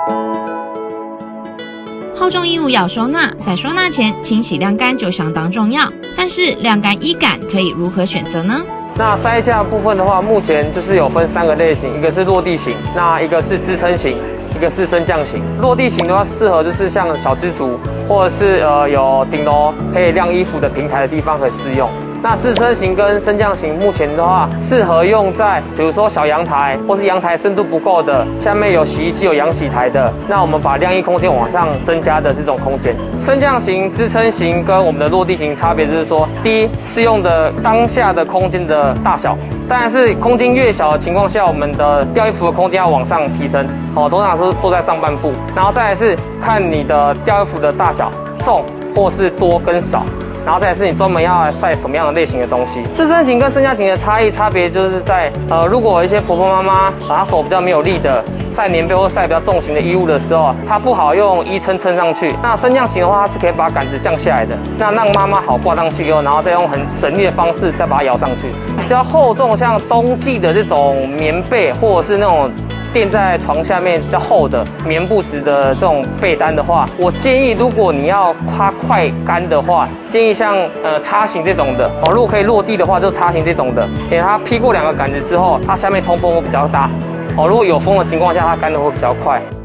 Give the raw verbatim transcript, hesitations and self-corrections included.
厚重衣物要收纳，在收纳前清洗晾干就相当重要。但是晾干衣杆可以如何选择呢？ 那塞架部分的话，目前就是有分三个类型，一个是落地型，那一个是支撑型，一个是升降型。落地型的话，适合就是像小资族，或者是呃有顶楼可以晾衣服的平台的地方可以适用。那支撑型跟升降型目前的话，适合用在比如说小阳台，或是阳台深度不够的，下面有洗衣机、有阳洗台的，那我们把晾衣空间往上增加的这种空间。升降型、支撑型跟我们的落地型差别就是说，第一，适用的当下的空间的大小，当然是空间越小的情况下，我们的吊衣服的空间要往上提升，哦，通常是坐在上半部，然后再来是看你的吊衣服的大小、重或是多跟少。然后再来是你专门要晒什么样的类型的东西。支撑型跟升降型的差异差别就是在，呃，如果有一些婆婆妈妈啊，她手比较没有力的，晒棉被或晒比较重型的衣物的时候，她不好用衣撑撑上去。那升降型的话，它是可以把杆子降下来的，那让妈妈好挂上去以后，然后再用很省力的方式再把它摇上去。比较厚重，像冬季的这种棉被或者是那种垫在床下面比较厚的棉布质的这种被单的话，我建议如果你要它快干的话，建议像呃叉型这种的哦，如果可以落地的话，就叉型这种的，因为它劈过两个杆子之后，它下面通风会比较大哦。如果有风的情况下，它干的会比较快。